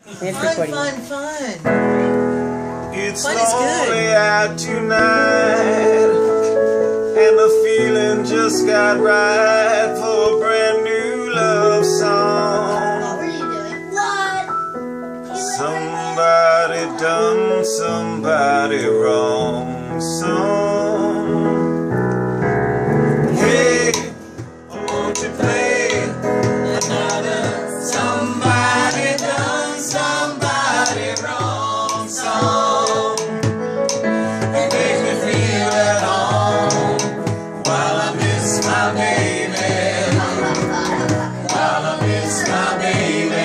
Fun. It's Fun is good. lonely out tonight, and the feeling just got right for a brand new love song. What were you doing? What? Somebody done somebody wrong song. Hey, won't you play another somebody done somebody wrong song? It makes me feel at home while I miss my baby, while I miss my baby.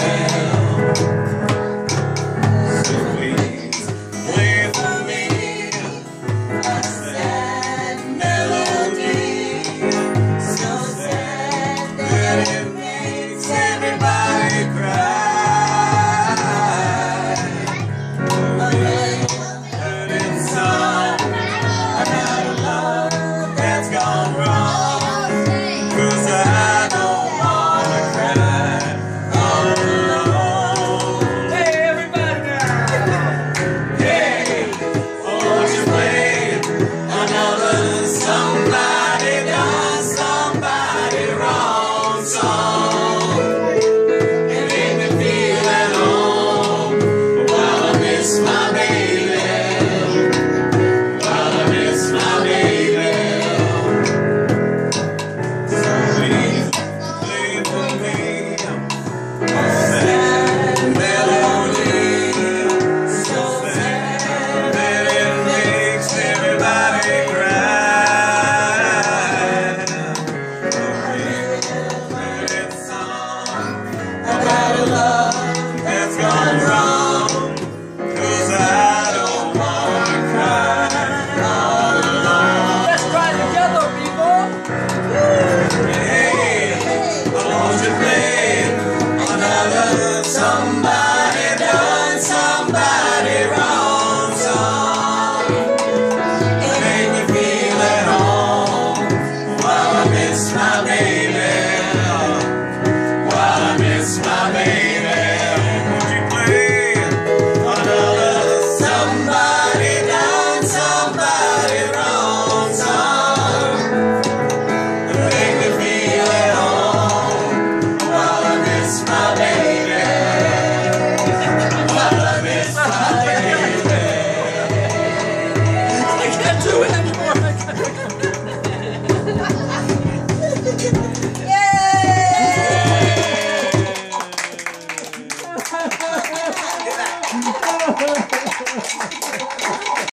So please play for me a sad melody, so sad that it makes everybody cry. Hurting song about a love that's gone wrong, 'cause I don't wanna cry all alone. Hey, everybody now! Hey, won't you play another somebody done somebody wrong song? It made me feel at home while I miss my baby, while I miss my baby. So please play for me a sad melody, so sad that it makes everybody cry. A song about a love that's gone wrong, 'cause I don't wanna cry all alone. Let's try together, people. Hey, won't you play another somebody done somebody wrong song? It make me feel at home while I miss my baby, while I miss my baby. Won't you play another somebody done somebody wrong song? It make me feel at home while I miss my baby, while I miss my baby. I can't do it anymore. Yay!